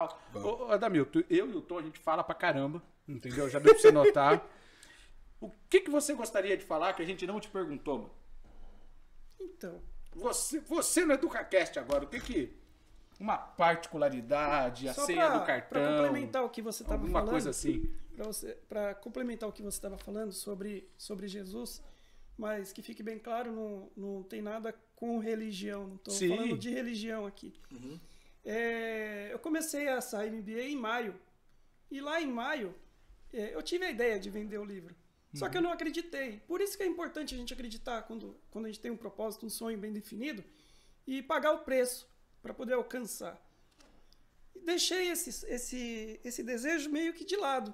legal. Ô, Adamilton, eu e o Tom, a gente fala pra caramba, entendeu? Já deu pra você notar. O que você gostaria de falar que a gente não te perguntou, mano? Então, Você no EducaCast agora, o que... Uma particularidade, a só senha do cartão... para complementar o que você estava falando... Alguma coisa assim. Para complementar o que você estava falando sobre Jesus, mas que fique bem claro, não tem nada com religião, não estou falando de religião aqui. Uhum. Eu comecei essa MBA em maio, e lá em maio eu tive a ideia de vender o livro. Só que eu não acreditei. Por isso que é importante a gente acreditar quando a gente tem um propósito, um sonho bem definido, e pagar o preço para poder alcançar. E deixei esse desejo meio que de lado.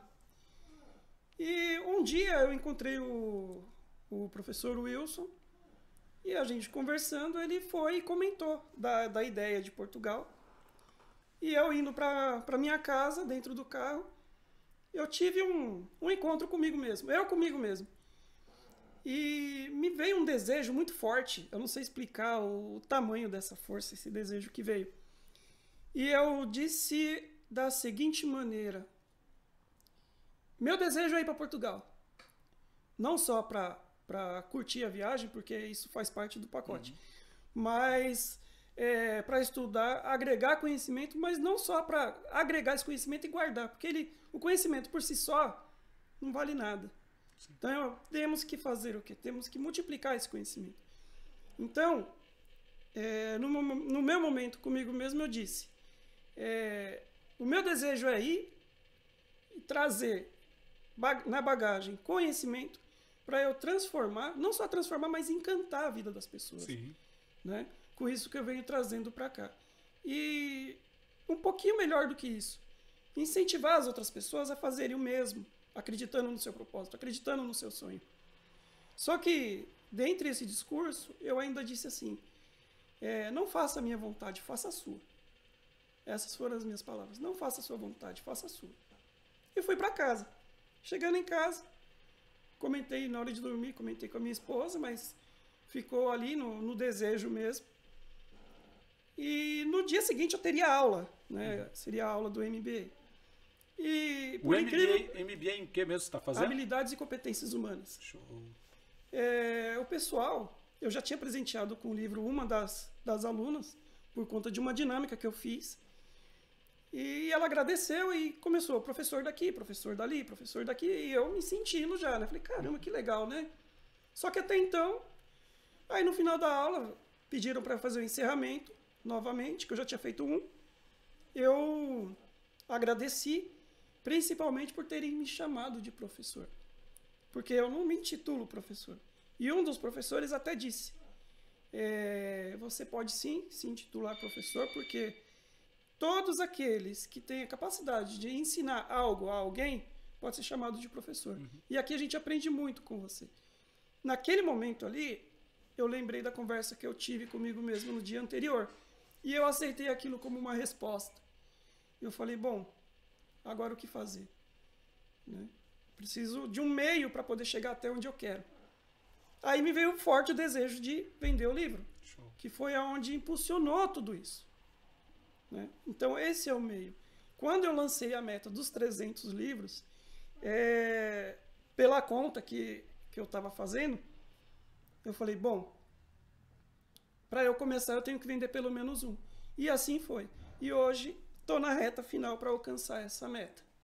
E um dia eu encontrei o professor Wilson, e a gente conversando, ele foi e comentou da ideia de Portugal. E eu indo para minha casa, dentro do carro, eu tive um encontro comigo mesmo, comigo mesmo. E me veio um desejo muito forte, eu não sei explicar o tamanho dessa força, esse desejo que veio. E eu disse da seguinte maneira: meu desejo é ir para Portugal. Não só para curtir a viagem, porque isso faz parte do pacote, mas para estudar, agregar conhecimento, mas não só para agregar esse conhecimento e guardar, porque o conhecimento por si só não vale nada. Sim. Então, temos que fazer o quê? Temos que multiplicar esse conhecimento. Então, no meu momento comigo mesmo, eu disse, o meu desejo é ir e trazer na bagagem conhecimento para eu transformar, não só transformar, mas encantar a vida das pessoas. Sim. Né? Com isso que eu venho trazendo para cá. E um pouquinho melhor do que isso, incentivar as outras pessoas a fazerem o mesmo, acreditando no seu propósito, acreditando no seu sonho. Só que, dentre esse discurso, eu ainda disse assim, não faça a minha vontade, faça a sua. Essas foram as minhas palavras. Não faça a sua vontade, faça a sua. E fui para casa. Chegando em casa, comentei na hora de dormir, comentei com a minha esposa, mas ficou ali no desejo mesmo. E no dia seguinte eu teria aula, né? Seria a aula do MBA. E, por MBA em que mesmo você está fazendo? Habilidades e competências humanas. Show. O pessoal, eu já tinha presenteado com o livro uma das alunas, por conta de uma dinâmica que eu fiz. E ela agradeceu e começou, professor daqui, professor dali, professor daqui. E eu me sentindo já, né? Falei, caramba, que legal, né? Só que até então, aí no final da aula, pediram para fazer o encerramento, novamente, que eu já tinha feito um. Eu agradeci, principalmente por terem me chamado de professor. Porque eu não me intitulo professor. E um dos professores até disse, você pode sim se intitular professor, porque todos aqueles que têm a capacidade de ensinar algo a alguém pode ser chamado de professor. E aqui a gente aprende muito com você. Naquele momento ali, eu lembrei da conversa que eu tive comigo mesmo no dia anterior. E eu aceitei aquilo como uma resposta. Eu falei, bom, agora o que fazer? Né? Preciso de um meio para poder chegar até onde eu quero. Aí me veio forte o desejo de vender o livro, que foi aonde impulsionou tudo isso. Né? Então, esse é o meio. Quando eu lancei a meta dos 300 livros, pela conta que eu estava fazendo, eu falei, bom, para eu começar eu tenho que vender pelo menos um. E assim foi. E hoje estou na reta final para alcançar essa meta.